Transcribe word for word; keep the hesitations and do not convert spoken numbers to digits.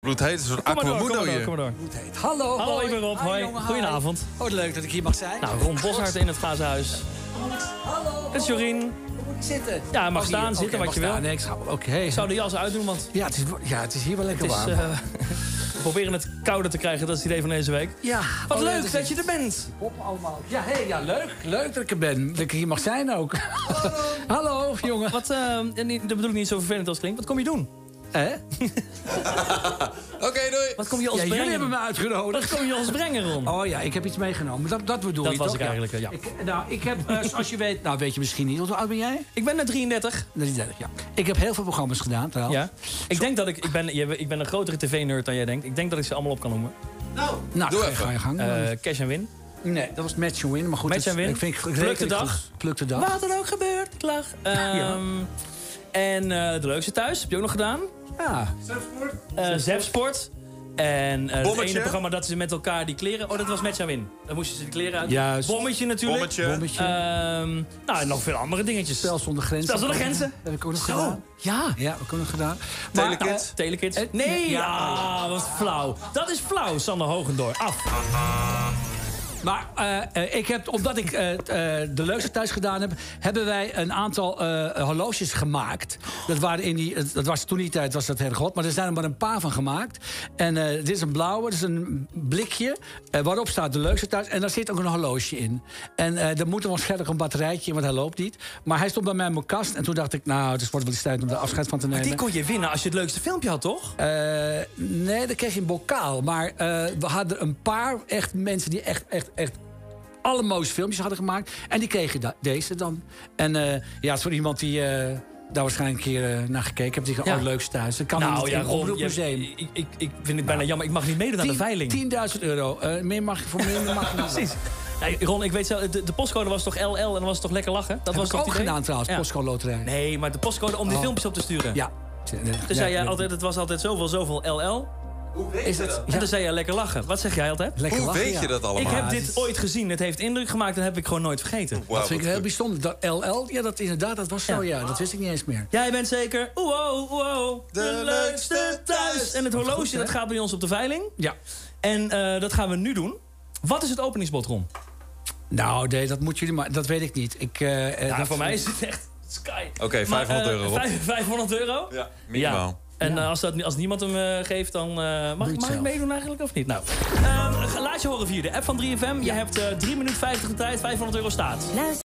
Bloedheet, een soort Kom maar door, aquamundo kom maar door, hier. kom maar door. Bloedheet. Hallo, Hallo, hoi. ik ben Rob. Hi, Hoi. jongen, hi. Goedenavond. Oh, leuk dat ik hier mag zijn. Nou, Ron Boshart in het glazen huis. Hallo. Het is Jorien. Hoe moet ik zitten? Ja, je mag Oh, staan, hier. zitten Oké, wat je mag wil. staan. Nee, ik ga... Oké. Ik zou de jas uitdoen, want Ja, het is, ja, het is hier wel lekker het is, warm. uh, we proberen het kouder te krijgen. Dat is het idee van deze week. ja. Wat Oh, ja, leuk is- dat je er bent. Op allemaal. Ja, hey, ja, leuk. Leuk dat ik er ben. Dat ik hier mag zijn ook. Hallo. Hallo, jongen. Wat, uh, niet, dat bedoel ik niet zo vervelend als het klinkt. Wat kom je doen? Hè? Oké, doei. Wat kom je ons Ja, jullie brengen? hebben me uitgenodigd. Wat kom je ons brengen, Ron? Oh ja, ik heb iets meegenomen. Dat, dat bedoel Dat je was toch? ik eigenlijk, ja. Ik, nou, ik heb, uh, zoals je weet... Nou, weet je misschien niet. Hoe oud ben jij? Ik ben net drieëndertig. drieëndertig, ja. Ik heb heel veel programma's gedaan, trouwens. Ja. Ik denk dat ik... Ik ben, je- ik ben een grotere tv-nerd dan jij denkt. Ik denk dat ik ze allemaal op kan noemen. Nou, Doe ga, even. ga je gang. Uh, Cash and Win. nee, dat was Match and Win. Maar goed, Match het- and Win. Ik vind, ik Pluk de reken het dag. goed. Pluk de dag. Wat er ook gebeurt, ik lach. Ehm, En uh, De Leukste Thuis, heb je ook nog gedaan. Ja. Uh, Zepsport. En uh, het Bommetje. ene programma dat ze met elkaar die kleren... Oh, dat was Match and Win. Dan moesten ze die kleren uit. Juist. Bommetje natuurlijk. Bommetje. Bommetje. Ehm, nou, en nog veel andere dingetjes. Spel zonder grenzen. Spel zonder grenzen. Heb ik ook nog Zo. gedaan. Ja. Ja, heb ik ook nog gedaan. Telekids. Maar, Telekids. Eh, Nee, ja. ja, wat flauw. Dat is flauw, Sander Hogendoor. Af. Maar uh, uh, ik heb, omdat ik uh, uh, De Leukste Thuis gedaan heb... hebben wij een aantal uh, horloges gemaakt. Dat, waren in die, dat was toen die tijd was dat heel groot. Maar er zijn er maar een paar van gemaakt. En uh, dit is een blauwe, dit is een blikje... Uh, waarop staat De Leukste Thuis. En daar zit ook een horloge in. En uh, er moet er waarschijnlijk een batterijtje in, want hij loopt niet. Maar hij stond bij mij in mijn kast. En toen dacht ik, nou, het wordt wel eens tijd om er afscheid van te nemen. Die kon je winnen als je het leukste filmpje had, toch? Uh, nee, dat kreeg je een bokaal. Maar uh, we hadden een paar echt mensen die echt, echt, echt alle mooiste filmpjes hadden gemaakt. En die kregen da- deze dan. En uh, ja, het is voor iemand die uh, daar waarschijnlijk een keer uh, naar gekeken heeft. Die zegt, Ja. oh, het leukste thuis. Dat kan Nou niet ja, in het Ron, Omroepmuseum. je- ik, ik, ik vind het bijna jammer. Ik mag niet meedoen aan de veiling. tienduizend euro. Uh, meer mag je voor meer mag je niet. Precies. Nee, Ron, ik weet zelf, de, de postcode was toch L L en dan was het toch lekker lachen? Dat Dat was was toch ook het idee? gedaan trouwens, Ja. postcode loterij. Nee, maar de postcode om die Oh. filmpjes op te sturen. Ja. Toen zei jij altijd, het was altijd zoveel, zoveel L L. Is het? En toen zei jij lekker lachen. Wat zeg jij altijd? Lekker Hoe lachen, weet ja. je dat allemaal? Ik heb het dit is- ooit gezien. Het heeft indruk gemaakt en dat heb ik gewoon nooit vergeten. Wauw, Dat vind ik wat heel goed. bijzonder. Dat L L, ja, dat inderdaad, dat was zo, ja. Dat wist ik niet eens meer. Jij bent zeker, oeh, oeh, de, De leukste leukste thuis. thuis. En het horloge, goed, hè? dat gaat bij ons op de veiling. Ja. En uh, dat gaan we nu doen. Wat is het openingsbod, Ron? Nou, nee, dat moeten jullie maar... Dat weet ik niet. Ik, uh, uh, Ja, dat, voor mij is het echt sky. Oké, vijfhonderd euro, Rob. vijf- vijfhonderd euro? Ja, minimaal. Ja. En uh, als, dat, als niemand hem uh, geeft, dan... Uh, mag het mag ik zelf. meedoen eigenlijk of niet? Nou, uh, laat je horen via de app van drie F M. Je hebt uh, drie minuten vijftig de tijd, vijfhonderd euro staat.